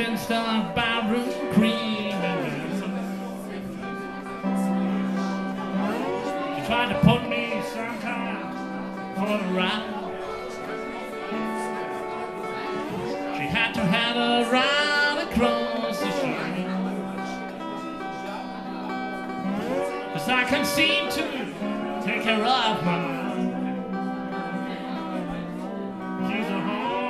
instead of barroom cream. She tried to put me sometime for the ride. She had to have a ride across the street, 'cause I can't seem to take care of my mind. She's a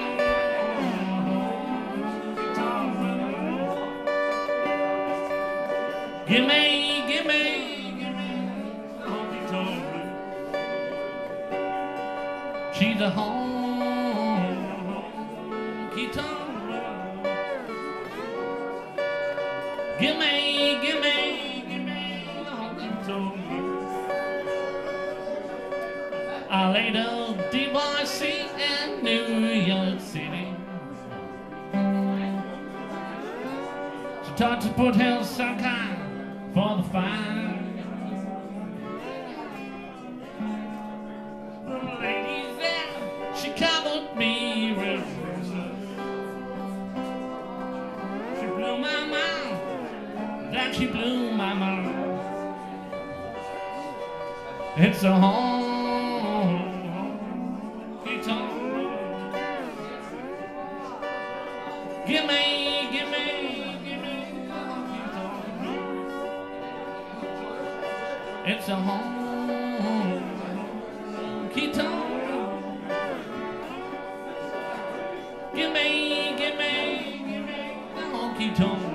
give me honky-tonk. She's a honky-tonk. Give me honky-tonk. I laid a DYC in New York City. She tried to put hell some kind for the fine. The ladies there, she covered me with roses. She blew my mind, then she blew my mind. It's a honky-tonk. Give me it's a honky-tonk. Give me the honky-tonk.